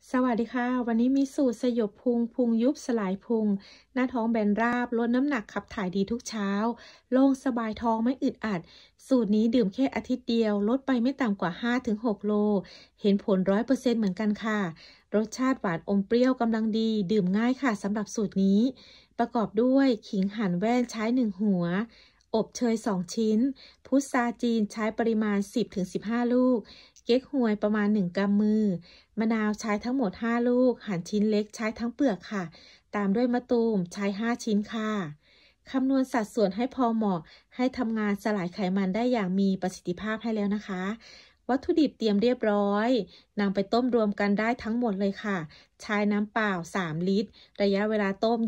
สวัสดีค่ะวันนี้มีสูตรสยบพุงยุบสลายพุงหน้าท้องแบนราบลดน้ำหนักขับถ่ายดีทุกเช้าโล่งสบายท้องไม่อึดอัดสูตรนี้ดื่มแค่อาทิตย์เดียวลดไปไม่ต่ำกว่า 5-6 โลเห็นผล100%เหมือนกันค่ะรสชาติหวานอมเปรี้ยวกำลังดีดื่มง่ายค่ะสำหรับสูตรนี้ประกอบด้วยขิงหั่นแว่นใช้1หัวอบเชย2ชิ้นพุทราจีนใช้ปริมาณ 10-15 ลูกเก๊กฮวยประมาณ1 กำมือมะนาวใช้ทั้งหมด5ลูกหั่นชิ้นเล็กใช้ทั้งเปลือกค่ะตามด้วยมะตูมใช้5ชิ้นค่ะคำนวณสัดส่วนให้พอเหมาะให้ทำงานสลายไขมันได้อย่างมีประสิทธิภาพให้แล้วนะคะวัตถุดิบเตรียมเรียบร้อยนำไปต้มรวมกันได้ทั้งหมดเลยค่ะใช้น้ำเปล่า3 ลิตรระยะเวลาต้ม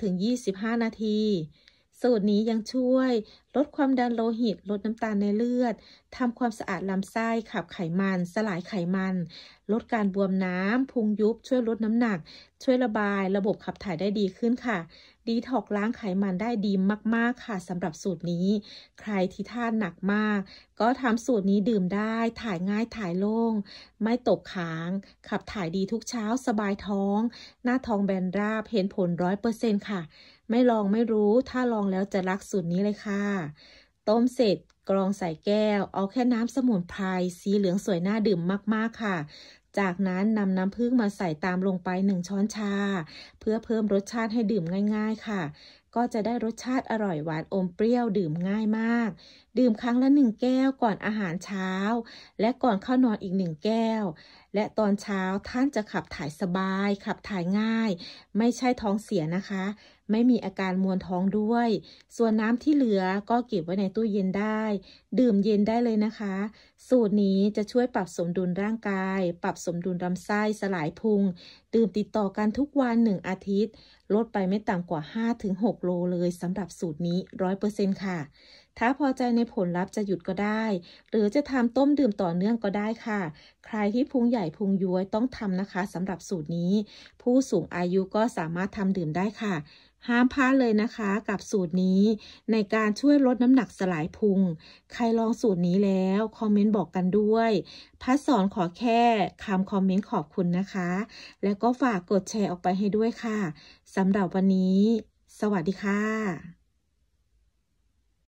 20-25 นาทีสูตรนี้ยังช่วยลดความดันโลหิตลดน้ำตาลในเลือดทำความสะอาดลำไส้ขับไขมันสลายไขมันลดการบวมน้ำพุงยุบช่วยลดน้ำหนักช่วยระบายระบบขับถ่ายได้ดีขึ้นค่ะดีท็อกล้างไขมันได้ดีมากๆค่ะสำหรับสูตรนี้ใครที่ทานหนักมากก็ทำสูตรนี้ดื่มได้ถ่ายง่ายถ่ายโล่งไม่ตกค้างขับถ่ายดีทุกเช้าสบายท้องหน้าท้องแบนราบเห็นผล100%ค่ะไม่ลองไม่รู้ถ้าลองแล้วจะรักสูตรนี้เลยค่ะต้มเสร็จกรองใส่แก้วเอาแค่น้ำสมุนไพรสีเหลืองสวยน่าดื่มมากๆค่ะจากนั้นนำน้ำผึ้งมาใส่ตามลงไป1 ช้อนชาเพื่อเพิ่มรสชาติให้ดื่มง่ายๆค่ะก็จะได้รสชาติอร่อยหวานอมเปรี้ยวดื่มง่ายมากดื่มครั้งละ1 แก้วก่อนอาหารเช้าและก่อนเข้านอนอีก1 แก้วและตอนเช้าท่านจะขับถ่ายสบายขับถ่ายง่ายไม่ใช่ท้องเสียนะคะไม่มีอาการมวนท้องด้วยส่วนน้ำที่เหลือก็เก็บไว้ในตู้เย็นได้ดื่มเย็นได้เลยนะคะสูตรนี้จะช่วยปรับสมดุลร่างกายปรับสมดุลลำไส้สลายพุงดื่มติดต่อกันทุกวัน1 อาทิตย์ลดไปไม่ต่ำกว่า 5-6 โลเลยสำหรับสูตรนี้100%ค่ะถ้าพอใจในผลลัพธ์จะหยุดก็ได้หรือจะทำต้มดื่มต่อเนื่องก็ได้ค่ะใครที่พุงใหญ่พุงย้วยต้องทำนะคะสำหรับสูตรนี้ผู้สูงอายุก็สามารถทำดื่มได้ค่ะห้ามพลาดเลยนะคะกับสูตรนี้ในการช่วยลดน้ำหนักสลายพุงใครลองสูตรนี้แล้วคอมเมนต์บอกกันด้วยพัดสอนขอแค่คำคอมเมนต์ขอบคุณนะคะแล้วก็ฝากกดแชร์ออกไปให้ด้วยค่ะสำหรับวันนี้สวัสดีค่ะ